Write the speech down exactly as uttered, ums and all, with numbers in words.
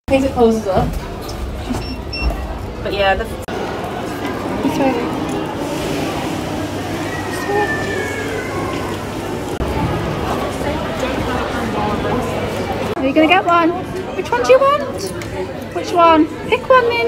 case it closes up. But yeah, the This way. This way. Are you gonna get one? Which one do you want? Which one? Pick one, Min.